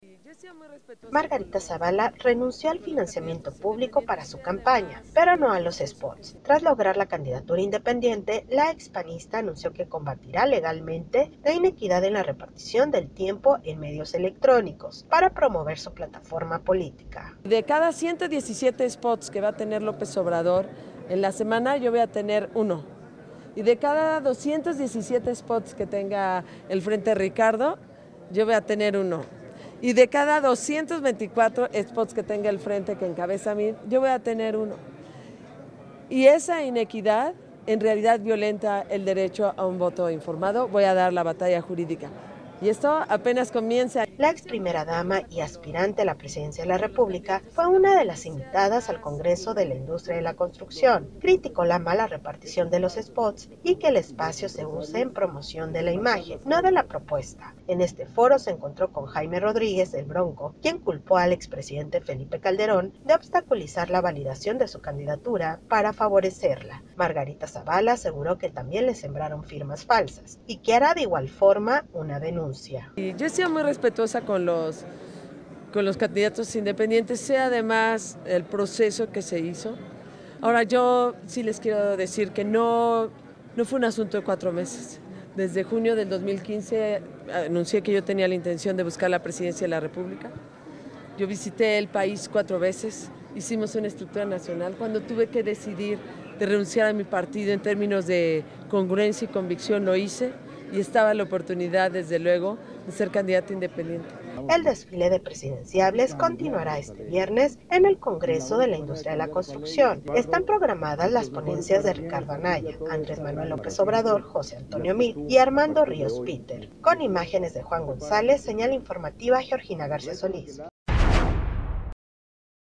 Margarita Zavala renunció al financiamiento público para su campaña, pero no a los spots. Tras lograr la candidatura independiente, la expanista anunció que combatirá legalmente la inequidad en la repartición del tiempo en medios electrónicos para promover su plataforma política. De cada 117 spots que va a tener López Obrador en la semana, yo voy a tener uno. Y de cada 217 spots que tenga el Frente Ricardo, yo voy a tener uno. Y de cada 224 spots que tenga el Frente que encabeza a mí, yo voy a tener uno. Y esa inequidad en realidad violenta el derecho a un voto informado. Voy a dar la batalla jurídica. Y esto apenas comienza. La ex primera dama y aspirante a la presidencia de la República fue una de las invitadas al Congreso de la Industria de la Construcción. Criticó la mala repartición de los spots y que el espacio se use en promoción de la imagen, no de la propuesta. En este foro se encontró con Jaime Rodríguez, el Bronco, quien culpó al expresidente Felipe Calderón de obstaculizar la validación de su candidatura para favorecerla. Margarita Zavala aseguró que también le sembraron firmas falsas y que hará de igual forma una denuncia. Y yo he sido muy respetuosa con los candidatos independientes, sé además el proceso que se hizo. Ahora yo sí les quiero decir que no fue un asunto de 4 meses. Desde junio del 2015 anuncié que yo tenía la intención de buscar la presidencia de la República. Yo visité el país 4 veces, hicimos una estructura nacional. Cuando tuve que decidir de renunciar a mi partido en términos de congruencia y convicción, lo hice. Y estaba la oportunidad, desde luego, de ser candidata independiente. El desfile de presidenciables continuará este viernes en el Congreso de la Industria de la Construcción. Están programadas las ponencias de Ricardo Anaya, Andrés Manuel López Obrador, José Antonio Meade y Armando Ríos Peter. Con imágenes de Juan González, señal informativa Georgina García Solís.